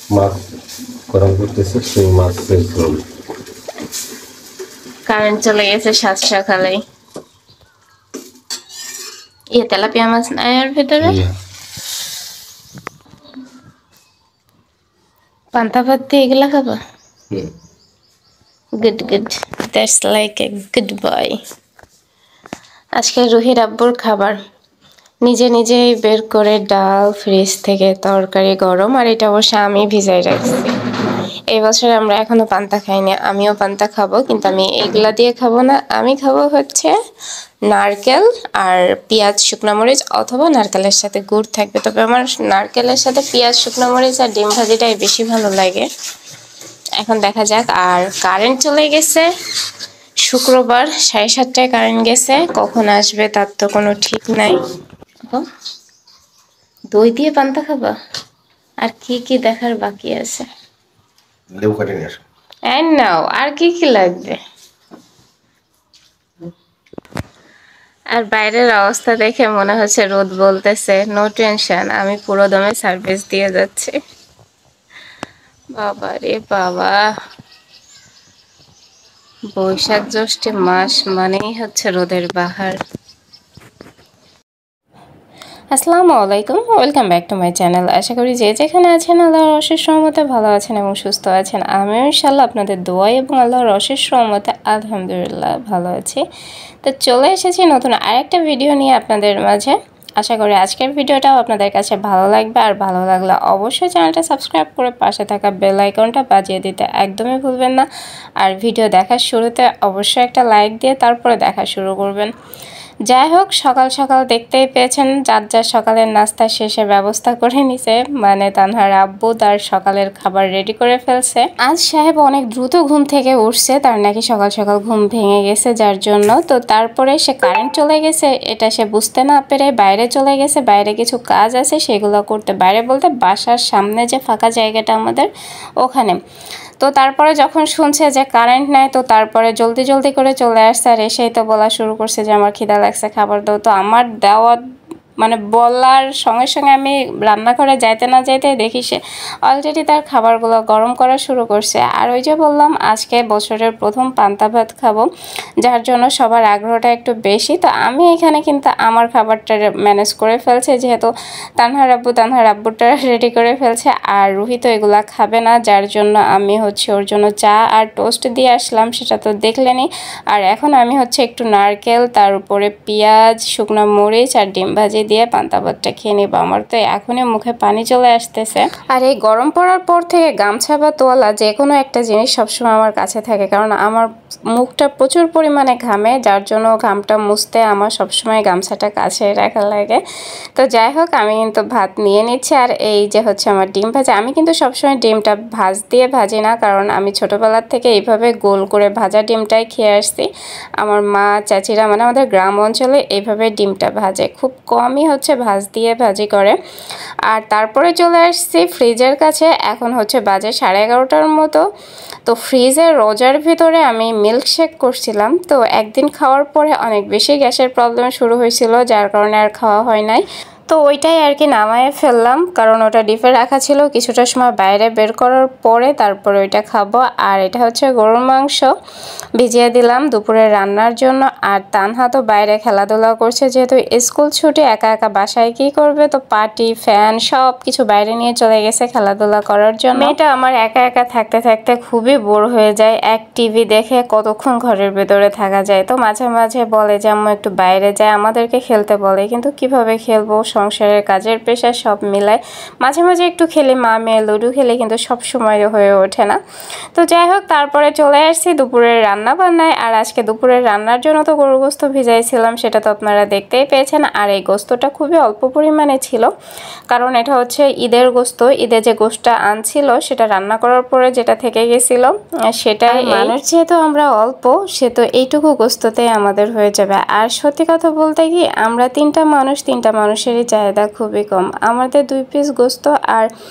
মাছ গরম করতেছে, সেই মাছের ঝোল। কারেন্ট চলে গেছে সাত সকালেই। তেলাপিয়া মাছ নাই এর ভিতরে। পান্তা ভাত দিয়ে এগুলা খাবো? Good good, that's like a good boy. আজকে রুহির আব্বুর খাবার নিজে নিজেই বের করে ডাল, ফ্রিজ থেকে তরকারি গরম, আর এটা অবশ্য আমি ভিজাই রাখছি। এই বছর আমরা এখনো পান্তা খাইনি, আমিও পান্তা খাবো, কিন্তু আমি এগুলা দিয়ে খাবো না। আমি খাবো হচ্ছে নারকেল আর পেঁয়াজ, শুকনো মরিচ, অথবা নারকেলের সাথে গুড় থাকবে। তবে আমার নারকেলের সাথে পেঁয়াজ, শুকনো মরিচ আর ডিম ভাজিটাই বেশি ভালো লাগে। এখন দেখা যাক। আর কারেন্ট চলে গেছে, শুক্রবার 7:30টায় কারেন্ট গেছে, কখন আসবে তার তো কোনো ঠিক নাই। দই দিয়ে পান্তা খাবা? আর কি কি দেখার বাকি আছে? লেবু কাটে নিয়ে আসো। নাও, আর কি কি লাগবে? আর বাইরের অবস্থা দেখে মনে হচ্ছে রোদ বলতেছে নো টেনশন, আমি পুরো দমে সার্ভিস দিয়ে যাচ্ছি। বাবা রে বাবা, বৈশাখ জ্যৈষ্ঠ মাস মানেই হচ্ছে রোদের বাহার। আসসালামু আলাইকুম, welcome back to my channel. আশা করি যে যেখানে আছেন আল্লাহর অশেষ রহমতে ভালো আছেন এবং সুস্থ আছেন। আমিও ইনশাল্লাহ আপনাদের দোয়া এবং আল্লাহর অশেষ রহমতে আলহামদুলিল্লাহ ভালো আছি। তো চলে এসেছি নতুন আরেকটা ভিডিও নিয়ে আপনাদের মাঝে। আশা করি আজকের ভিডিওটাও আপনাদের কাছে ভালো লাগবে, আর ভালো লাগলে অবশ্যই চ্যানেলটা সাবস্ক্রাইব করে পাশে থাকা বেল আইকনটা বাজিয়ে দিতে একদমই ভুলবেন না। আর ভিডিও দেখার শুরুতে অবশ্যই একটা লাইক দিয়ে তারপরে দেখা শুরু করবেন। যাই হোক, সকাল সকাল দেখতেই পেয়েছেন যার যার সকালের নাস্তা শেষে ব্যবস্থা করে নিছে, মানে তানহার আব্বু তার সকালের খাবার রেডি করে ফেলছে। আজ সাহেব অনেক দ্রুত ঘুম থেকে উঠছে, তার নাকি সকাল সকাল ঘুম ভেঙে গেছে, যার জন্য তো তারপরে সে কারেন্ট চলে গেছে এটা সে বুঝতে না পেরে বাইরে চলে গেছে। বাইরে কিছু কাজ আছে সেগুলো করতে, বাইরে বলতে বাসার সামনে যে ফাঁকা জায়গাটা আমাদের ওখানে। তো তারপরে যখন শুনছে যে কারেন্ট নাই, তো তারপরে জলদি জলদি করে চলে আসছে, আর এসেই তো বলা শুরু করছে যে আমার খিদা লাগছে, খাবার দাও। তো আমার দেওয়া মানে বলার সঙ্গে সঙ্গে আমি রান্নাঘরে যাইতে না যাইতে দেখি সে অলরেডি তার খাবারগুলো গরম করা শুরু করছে। আর ওই যে বললাম আজকে বছরের প্রথম পান্তা ভাত খাবো, যার জন্য সবার আগ্রহটা একটু বেশি। তো আমি এখানে কিন্তু আমার খাবারটা ম্যানেজ করে ফেলছি, যেহেতু তানহার আব্বুটা রেডি করে ফেলছে, আর রুহি তো এগুলা খাবে না, যার জন্য আমি হচ্ছে ওর জন্য চা আর টোস্ট দিয়ে আসলাম, সেটা তো দেখলেনি। আর এখন আমি হচ্ছে একটু নারকেল, তার উপরে পেঁয়াজ, শুকনো মরিচ আর ডিম ভাজি দিয়ে পান্তা ভাতটা খেয়ে নিব। আমার তো এখনই মুখে পানি চলে আসতেছে। আর এই গরম পড়ার পর থেকে গামছা বা তোয়ালা যে কোনো একটা জিনিস সবসময় আমার কাছে থাকে, কারণ আমার মুখটা প্রচুর পরিমাণে ঘামে, যার জন্য ঘামটা মুছতে আমার সবসময় গামছাটা কাছে রাখা লাগে। তো যাই হোক, আমি কিন্তু ভাত নিয়ে নিচ্ছি। আর এই যে হচ্ছে আমার ডিম ভাজা, আমি কিন্তু সবসময় ডিমটা দিয়ে ভাজি না, কারণ আমি ছোটোবেলার থেকে এইভাবে গোল করে ভাজা ডিমটাই খেয়ে আসছি। আমার মা চাচিরা মানে আমাদের গ্রাম অঞ্চলে এইভাবে ডিমটা ভাজে, খুব কমই হচ্ছে দিয়ে ভাজি করে। আর তারপরে চলে আসছি ফ্রিজের কাছে, এখন হচ্ছে বাজে 11:30টার মতো। তো ফ্রিজের রোজার ভিতরে আমি মিল্কশেক করছিলাম, তো একদিন খাওয়ার পরে অনেক বেশি গ্যাসের প্রবলেম শুরু হয়েছিল, যার কারণে আর খাওয়া হয় নাই। তো ওইটাই আর কি নামায়ে ফেললাম, কারণ ওটা ডিপে রাখা ছিল, কিছুটা সময় বাইরে বের করার পরে তারপরে ওইটা খাবো। আর এটা হচ্ছে গরুর মাংস ভিজিয়ে দিলাম দুপুরে রান্নার জন্য। আর তানহা তো বাইরে খেলাধুলা করছে, যেহেতু স্কুল ছুটি, একা একা বাসায় কি করবে, তো পাটি ফ্যান সব কিছু বাইরে নিয়ে চলে গেছে খেলাধুলা করার জন্য। এটা আমার একা একা থাকতে থাকতে খুবই বোর হয়ে যায়, এক টিভি দেখে কতক্ষণ ঘরের ভেতরে থাকা যায়। তো মাঝে মাঝে বলে যে আম্মু একটু বাইরে যায়, আমাদেরকে খেলতে বলে, কিন্তু কিভাবে খেলবো, সংসারের কাজের পেশা সব মিলায়। মাঝে মাঝে একটু খেলি, মা মেয়ে লুডো খেলি, কিন্তু সব সময় হয়ে ওঠে না। তো যাই হোক, তারপরে চলে আসছি দুপুরের রান্না বান্নায়। আর আজকে দুপুরের রান্নার জন্য তো গরু গোস্ত ভিজাইছিলাম, সেটা তো আপনারা দেখতেই পেয়েছেন। আর এই গোস্তটা খুবই অল্প পরিমাণে ছিল, কারণ এটা হচ্ছে ঈদের গোস্ত। ঈদে যে গোস্তটা আনছিল সেটা রান্না করার পরে যেটা থেকে গেছিল সেটাই, মানুষ যেহেতু আমরা অল্প, সে তো এইটুকু গোস্ততে আমাদের হয়ে যাবে। আর সত্যি কথা বলতে কি, আমরা তিনটা মানুষেরই চাহিদা খুবই কম। আমাদের 2 পিস গোস্ত আর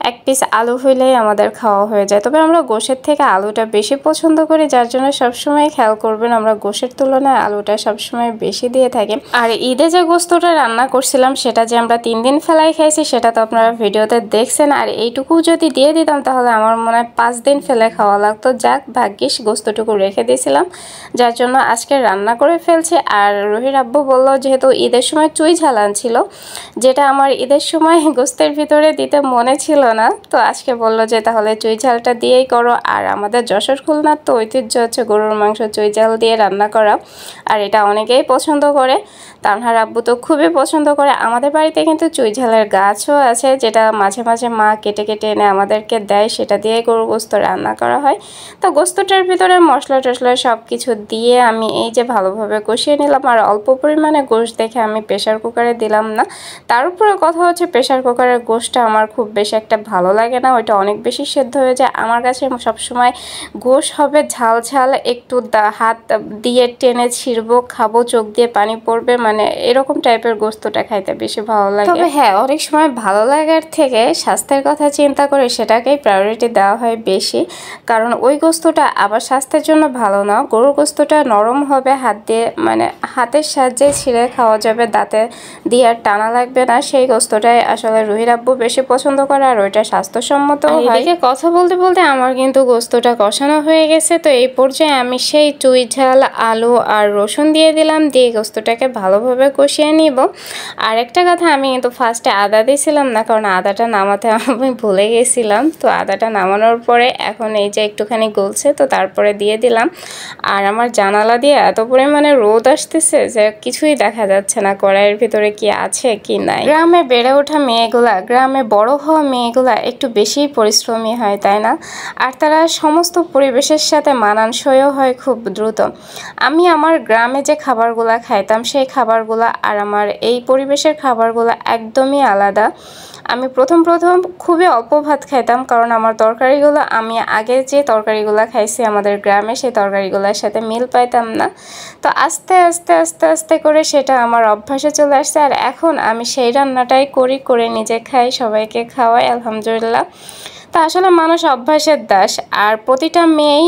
এক পিস আলু হইলেই আমাদের খাওয়া হয়ে যায়। তবে আমরা গোশের থেকে আলুটা বেশি পছন্দ করি, যার জন্য সবসময় খেয়াল করবেন আমরা গোশের তুলনায় আলুটা সবসময় বেশি দিয়ে থাকি। আর ঈদে যে গোস্তটা রান্না করছিলাম সেটা যে আমরা 3 দিন ফেলাই খাইছি সেটা তো আপনারা ভিডিওতে দেখছেন। আর এইটুকু যদি দিয়ে দিতাম তাহলে আমার মনে হয় 5 দিন ফেলে খাওয়া লাগতো। যাক, ভাগ্যিস গোস্তটুকু রেখে দিয়েছিলাম, যার জন্য আজকে রান্না করে ফেলছি। আর রুহির আব্বু বললো যেহেতু ঈদের সময় চুই ঝাল আনছিল, যেটা আমার ঈদের সময় গোস্তের ভিতরে দিতে মনে ছিল না, তো আজকে বললো যে তাহলে চুই ঝালটা দিয়েই করো। আর আমাদের যশোর খুলনার তো ঐতিহ্য হচ্ছে গরুর মাংস চুই ঝাল দিয়ে রান্না করা, আর এটা অনেকেই পছন্দ করে। তানহার আব্বু তো খুবই পছন্দ করে। আমাদের বাড়িতে কিন্তু চুই ঝালের গাছও আছে, যেটা মাঝে মাঝে মা কেটে কেটে এনে আমাদেরকে দেয়, সেটা দিয়ে গরু গোস্ত রান্না করা হয়। তো গোস্তটার ভিতরে মশলা টশলা সব কিছু দিয়ে আমি এই যে ভালোভাবে কষিয়ে নিলাম। আর অল্প পরিমাণে গোশত দেখে আমি প্রেশার কুকারে দিলাম না। তার উপরে কথা হচ্ছে প্রেশার কুকারের গোশতটা আমার খুব বেশি একটা ভালো লাগে না, ওইটা অনেক বেশি সেদ্ধ হয়ে যায়। আমার কাছে সবসময় গোশ হবে ঝাল ঝাল, একটু হাত দিয়ে টেনে ছিঁড়বো, খাবো, চোখ দিয়ে পানি পড়বে, মানে এরকম টাইপের গোস্তটা খাইতে বেশি ভালো লাগে। তবে হ্যাঁ, অনেক সময় ভালো লাগার থেকে স্বাস্থ্যের কথা চিন্তা করে সেটাকেই প্রায়োরিটি দেওয়া হয় বেশি, কারণ ওই গোস্তটা আবার স্বাস্থ্যের জন্য ভালো না। গরুর গোস্তটা নরম হবে, হাত দিয়ে মানে হাতের সাহায্যে ছিঁড়ে খাওয়া যাবে, দাঁতে দিয়ে আর টানা লাগবে না। সেই গোস্তটাই আসলে রুহির আব্বু বেশি পছন্দ করে, আর ওইটা স্বাস্থ্যসম্মত হয়। এদিকে কথা বলতে বলতে আমার কিন্তু গোস্তটা কষানো হয়ে গেছে। তো এই পর্যায়ে আমি সেই চুই ঝাল, আলু আর রসুন দিয়ে দিলাম, দিয়ে গোস্তটাকে ভালোভাবে কষিয়ে নিব। আর একটা কথা, আমি কিন্তু ফার্স্টে আদা দিয়েছিলাম না, কারণ আদাটা নামাতে আমি ভুলে গেছিলাম। তো আদাটা নামানোর পরে এখন এই যে একটুখানি গলছে, তো তারপরে দিয়ে দিলাম। আর আমার জানালা দিয়ে এত পরিমাণে রোদ আসতেছে যে কিছুই দেখা যাচ্ছে না কড়াইয়ের ভিতরে কি আছে কি নাই। গ্রামে বেড়ে ওঠা মেয়েগুলা, গ্রামে বড় হওয়া মেয়েগুলা একটু বেশি পরিশ্রমী হয়, তাই না? আর তারা সমস্ত পরিবেশের সাথে মানানসইও হয় খুব দ্রুত। আমি আমার গ্রামে যে খাবারগুলা খাইতাম সেই খাবারগুলা আর আমার এই পরিবেশের খাবারগুলা একদমই আলাদা। আমি প্রথম খুবই অল্প ভাত খাইতাম, কারণ আমার তরকারিগুলো, আমি আগে যে তরকারিগুলো খাইছি আমাদের গ্রামে সেই তরকারিগুলোর সাথে মিল পাইতাম না। তো আস্তে আস্তে আস্তে আস্তে করে সেটা আমার অভ্যাসে চলে আসছে। আর এখন আমি সেই রান্নাটাই করে নিজে খাই, সবাইকে খাওয়াই, আলহামদুলিল্লাহ। তো আসলে মানুষ অভ্যাসের দাস। আর প্রতিটা মেয়েই,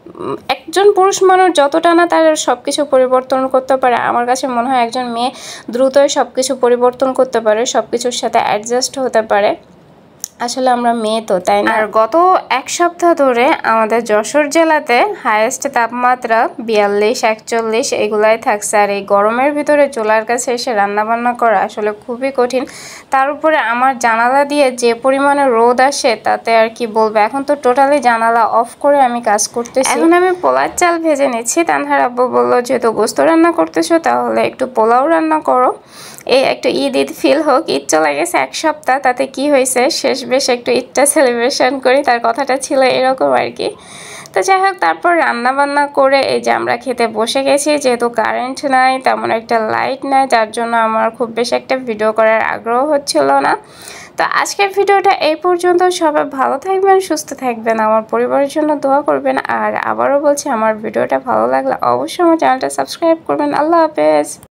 একজন পুরুষ মানুষ যতটা না তার সব কিছু পরিবর্তন করতে পারে, আমার কাছে মনে হয় একজন মেয়ে দ্রুতই সব কিছু পরিবর্তন করতে পারে, সব কিছুর সাথে অ্যাডজাস্ট হতে পারে। আসলে আমরা মেয়ে তো, তাই না? আর গত এক সপ্তাহ ধরে আমাদের যশোর জেলাতে হাইয়েস্ট তাপমাত্রা 42-41 এগুলাই থাকছে। আর এই গরমের ভিতরে চুলার কাছে এসে রান্নাবান্না করা আসলে খুবই কঠিন। তার উপরে আমার জানালা দিয়ে যে পরিমাণে রোদ আসে তাতে আর কি বলবো, এখন তো টোটালি জানালা অফ করে আমি কাজ করতেছি। এখন আমি পোলার চাল ভেজে নিচ্ছি। তানহার আব্বু বললো যেহেতু গোস্ত রান্না করতেছো তাহলে একটু পোলাও রান্না করো, এই একটু ঈদ ফিল হোক। ঈদ চলে গেছে এক সপ্তাহ, তাতে কি হয়েছে, শেষ বেশ একটু ঈদটা সেলিব্রেশন করি, তার কথাটা ছিল এরকম আর কি। তো যাই হোক, তারপর রান্না বান্না করে এই যে আমরা খেতে বসে গেছি। যেহেতু কারেন্ট নাই, তেমন একটা লাইট নাই, যার জন্য আমার খুব বেশি একটা ভিডিও করার আগ্রহ হচ্ছিল না। তো আজকের ভিডিওটা এই পর্যন্ত। সবাই ভালো থাকবেন, সুস্থ থাকবেন, আমার পরিবারের জন্য দোয়া করবেন। আর আবারও বলছি, আমার ভিডিওটা ভালো লাগলে অবশ্যই আমার চ্যানেলটা সাবস্ক্রাইব করবেন। আল্লাহ হাফেজ।